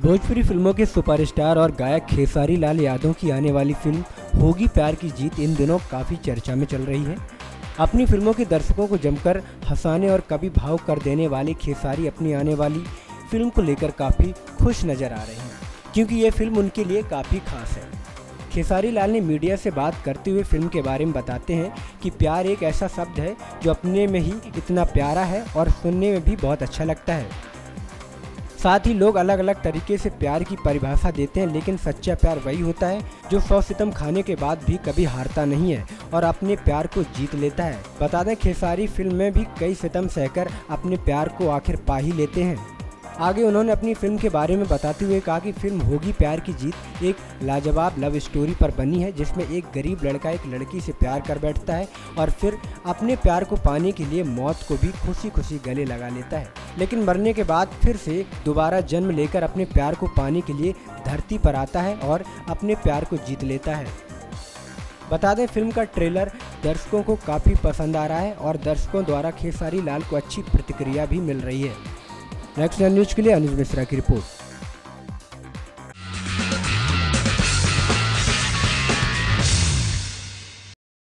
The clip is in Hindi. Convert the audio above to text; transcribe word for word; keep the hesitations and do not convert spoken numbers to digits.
भोजपुरी फिल्मों के सुपरस्टार और गायक खेसारी लाल यादव की आने वाली फिल्म होगी प्यार की जीत इन दिनों काफ़ी चर्चा में चल रही है। अपनी फिल्मों के दर्शकों को जमकर हंसाने और कभी भावुक कर देने वाले खेसारी अपनी आने वाली फिल्म को लेकर काफ़ी खुश नज़र आ रहे हैं, क्योंकि ये फिल्म उनके लिए काफ़ी खास है। खेसारी लाल ने मीडिया से बात करते हुए फिल्म के बारे में बताते हैं कि प्यार एक ऐसा शब्द है जो अपने में ही इतना प्यारा है और सुनने में भी बहुत अच्छा लगता है। साथ ही लोग अलग अलग तरीके से प्यार की परिभाषा देते हैं, लेकिन सच्चा प्यार वही होता है जो सौ सितम खाने के बाद भी कभी हारता नहीं है और अपने प्यार को जीत लेता है। बता दें, खेसारी फिल्म में भी कई सितम सहकर अपने प्यार को आखिर पा ही लेते हैं। आगे उन्होंने अपनी फिल्म के बारे में बताते हुए कहा कि फिल्म होगी प्यार की जीत एक लाजवाब लव स्टोरी पर बनी है, जिसमें एक गरीब लड़का एक लड़की से प्यार कर बैठता है और फिर अपने प्यार को पाने के लिए मौत को भी खुशी खुशी गले लगा लेता है, लेकिन मरने के बाद फिर से दोबारा जन्म लेकर अपने प्यार को पाने के लिए धरती पर आता है और अपने प्यार को जीत लेता है। बता दें, फिल्म का ट्रेलर दर्शकों को काफ़ी पसंद आ रहा है और दर्शकों द्वारा खेसारी लाल को अच्छी प्रतिक्रिया भी मिल रही है। नेक्स्ट न्यूज के लिए अनुज मिश्रा की रिपोर्ट।